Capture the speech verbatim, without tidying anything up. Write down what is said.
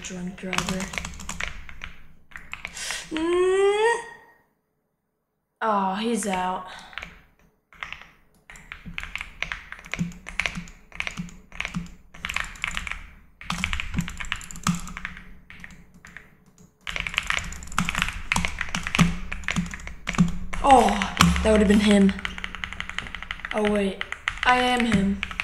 drunk driver. Mm. Oh, he's out. Oh, that would have been him. Oh wait, I am him.